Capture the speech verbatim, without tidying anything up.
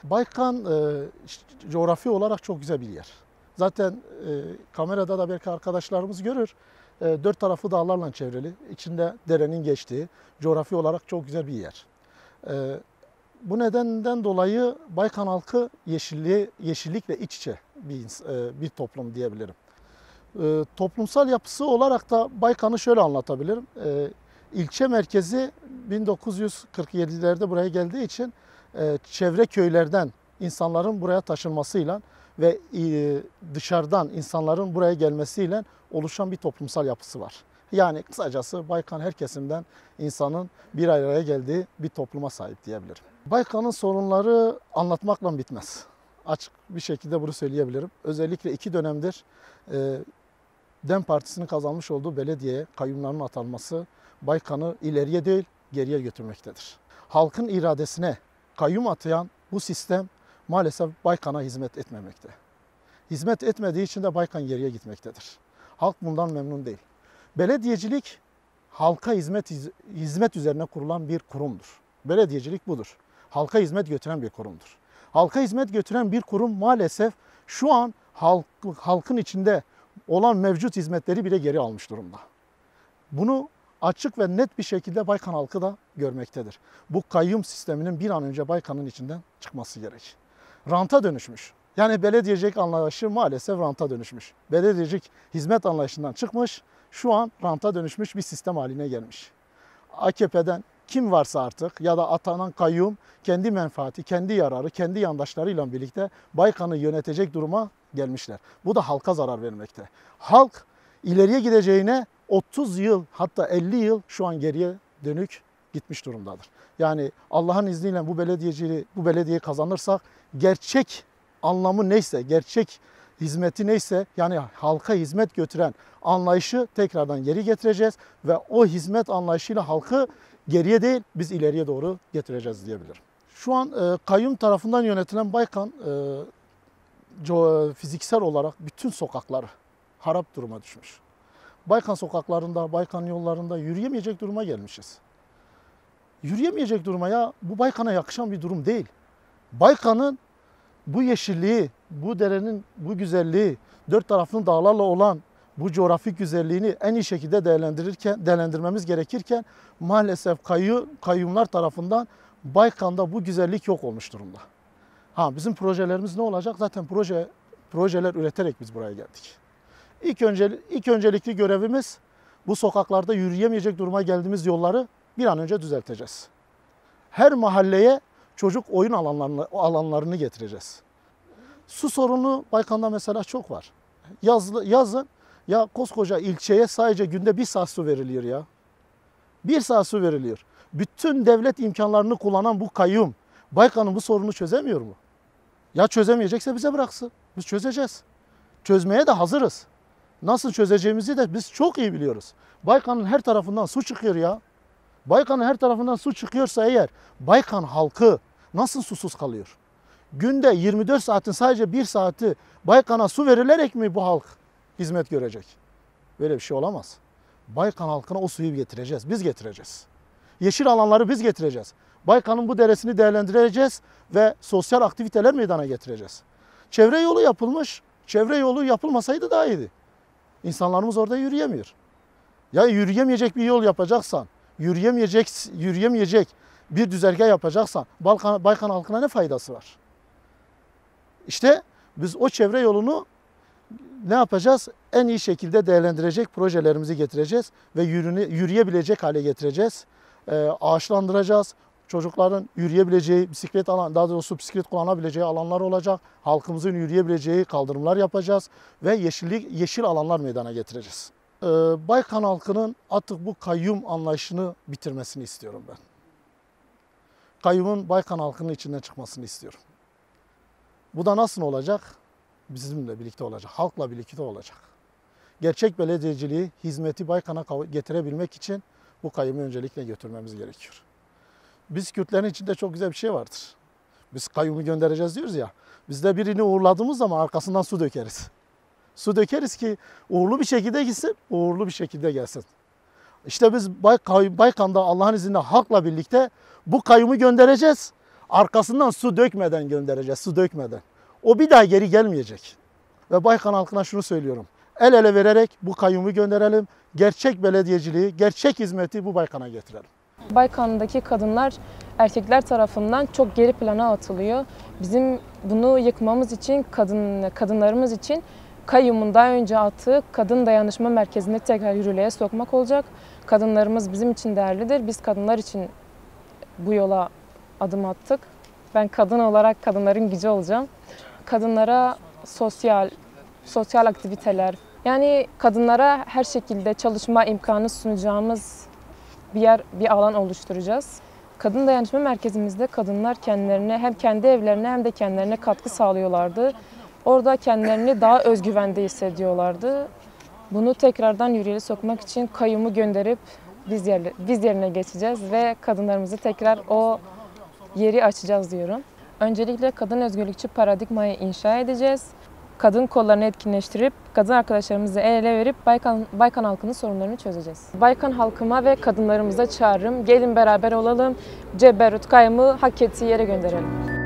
Baykan e, coğrafi olarak çok güzel bir yer. Zaten e, kamerada da belki arkadaşlarımız görür. E, dört tarafı dağlarla çevrili. İçinde derenin geçtiği, coğrafi olarak çok güzel bir yer. E, bu nedenden dolayı Baykan halkı yeşilliği, yeşillikle iç içe bir, e, bir toplum diyebilirim. E, toplumsal yapısı olarak da Baykan'ı şöyle anlatabilirim. E, ilçe merkezi bin dokuz yüz kırk yedilerde buraya geldiği için e, çevre köylerden insanların buraya taşınmasıyla ve e, dışarıdan insanların buraya gelmesiyle oluşan bir toplumsal yapısı var. Yani kısacası Baykan her kesimden insanın bir araya geldiği bir topluma sahip diyebilirim. Baykan'ın sorunları anlatmakla bitmez. Açık bir şekilde bunu söyleyebilirim. Özellikle iki dönemdir e, DEM Partisi'nin kazanmış olduğu belediyeye kayyumların atanması Baykan'ı ileriye değil geriye götürmektedir. Halkın iradesine kayyum atayan bu sistem maalesef Baykan'a hizmet etmemekte. Hizmet etmediği için de Baykan geriye gitmektedir. Halk bundan memnun değil. Belediyecilik halka hizmet hizmet üzerine kurulan bir kurumdur. Belediyecilik budur. Halka hizmet götüren bir kurumdur. Halka hizmet götüren bir kurum maalesef şu an halk, halkın içinde olan mevcut hizmetleri bile geri almış durumda. Bunu açık ve net bir şekilde Baykan halkı da görmektedir. Bu kayyum sisteminin bir an önce Baykan'ın içinden çıkması gerek. Ranta dönüşmüş. Yani belediyecilik anlayışı maalesef ranta dönüşmüş. Belediyecilik hizmet anlayışından çıkmış, şu an ranta dönüşmüş bir sistem haline gelmiş. A K P'den kim varsa artık ya da atanan kayyum kendi menfaati, kendi yararı, kendi yandaşlarıyla birlikte Baykan'ı yönetecek duruma gelmişler. Bu da halka zarar vermekte. Halk ileriye gideceğine otuz yıl hatta elli yıl şu an geriye dönük gitmiş durumdadır. Yani Allah'ın izniyle bu belediyeciliği, bu belediyeyi kazanırsak gerçek anlamı neyse, gerçek hizmeti neyse yani halka hizmet götüren anlayışı tekrardan geri getireceğiz ve o hizmet anlayışıyla halkı geriye değil biz ileriye doğru getireceğiz diyebilirim. Şu an e, kayyum tarafından yönetilen Baykan e, fiziksel olarak bütün sokakları harap duruma düşmüş. Baykan sokaklarında, Baykan yollarında yürüyemeyecek duruma gelmişiz. Yürüyemeyecek duruma ya bu Baykan'a yakışan bir durum değil. Baykan'ın bu yeşilliği, bu derenin bu güzelliği, dört tarafının dağlarla olan bu coğrafik güzelliğini en iyi şekilde değerlendirirken, değerlendirmemiz gerekirken maalesef kayyum, kayyumlar tarafından Baykan'da bu güzellik yok olmuş durumda. Ha bizim projelerimiz ne olacak? Zaten proje projeler üreterek biz buraya geldik. İlk önce ilk öncelikli görevimiz bu sokaklarda yürüyemeyecek duruma geldiğimiz yolları bir an önce düzelteceğiz. Her mahalleye çocuk oyun alanlarını, alanlarını getireceğiz. Su sorunu Baykan'da mesela çok var. Yazlı, yazın ya koskoca ilçeye sadece günde bir saat su veriliyor ya. Bir saat su veriliyor. Bütün devlet imkanlarını kullanan bu kayyum Baykan'ın bu sorunu çözemiyor mu? Ya çözemeyecekse bize bıraksın. Biz çözeceğiz. Çözmeye de hazırız. Nasıl çözeceğimizi de biz çok iyi biliyoruz. Baykan'ın her tarafından su çıkıyor ya. Baykan'ın her tarafından su çıkıyorsa eğer Baykan halkı nasıl susuz kalıyor? Günde yirmi dört saatin sadece bir saati Baykan'a su verilerek mi bu halk hizmet görecek? Böyle bir şey olamaz. Baykan halkına o suyu getireceğiz. Biz getireceğiz. Yeşil alanları biz getireceğiz. Baykan'ın bu deresini değerlendireceğiz ve sosyal aktiviteler meydana getireceğiz. Çevre yolu yapılmış. Çevre yolu yapılmasaydı daha iyiydi. İnsanlarımız orada yürüyemiyor. Ya yürüyemeyecek bir yol yapacaksan, yürüyemeyecek, yürüyemeyecek bir düzergah yapacaksan Baykan, Baykan halkına ne faydası var? İşte biz o çevre yolunu ne yapacağız? En iyi şekilde değerlendirecek projelerimizi getireceğiz ve yürüne, yürüyebilecek hale getireceğiz. Ee, ağaçlandıracağız. Çocukların yürüyebileceği, bisiklet alan, daha doğrusu bisiklet kullanabileceği alanlar olacak. Halkımızın yürüyebileceği kaldırımlar yapacağız ve yeşillik, yeşil alanlar meydana getireceğiz. Ee, Baykan halkının artık bu kayyum anlayışını bitirmesini istiyorum ben. Kayyumun Baykan halkının içinden çıkmasını istiyorum. Bu da nasıl olacak? Bizimle birlikte olacak, halkla birlikte olacak. Gerçek belediyeciliği, hizmeti Baykan'a getirebilmek için bu kayyumu öncelikle götürmemiz gerekiyor. Biz Kürtlerin içinde çok güzel bir şey vardır. Biz kayyumu göndereceğiz diyoruz ya. Biz de birini uğurladığımız zaman arkasından su dökeriz. Su dökeriz ki uğurlu bir şekilde gitsin, uğurlu bir şekilde gelsin. İşte biz Baykan'da Allah'ın izniyle halkla birlikte bu kayyumu göndereceğiz. Arkasından su dökmeden göndereceğiz, su dökmeden. O bir daha geri gelmeyecek. Ve Baykan halkına şunu söylüyorum. El ele vererek bu kayyumu gönderelim. Gerçek belediyeciliği, gerçek hizmeti bu Baykan'a getirelim. Baykan'daki kadınlar erkekler tarafından çok geri plana atılıyor. Bizim bunu yıkmamız için, kadın kadınlarımız için kayyumun daha önce attığı kadın dayanışma merkezinde tekrar yürürlüğe sokmak olacak. Kadınlarımız bizim için değerlidir. Biz kadınlar için bu yola adım attık. Ben kadın olarak kadınların gücü olacağım. Kadınlara sosyal, sosyal aktiviteler, yani kadınlara her şekilde çalışma imkanı sunacağımız bir yer, bir alan oluşturacağız. Kadın dayanışma merkezimizde kadınlar kendilerine hem kendi evlerine hem de kendilerine katkı sağlıyorlardı. Orada kendilerini daha özgüvende hissediyorlardı. Bunu tekrardan yürürlüğe sokmak için kayyumu gönderip biz, yerle, biz yerine geçeceğiz ve kadınlarımızı tekrar o yeri açacağız diyorum. Öncelikle kadın özgürlükçü paradigmayı inşa edeceğiz. Kadın kollarını etkinleştirip kadın arkadaşlarımızı el ele verip Baykan, Baykan halkının sorunlarını çözeceğiz. Baykan halkıma ve kadınlarımıza çağrım. Gelin beraber olalım. Ceberut kayyumu hak ettiği yere gönderelim.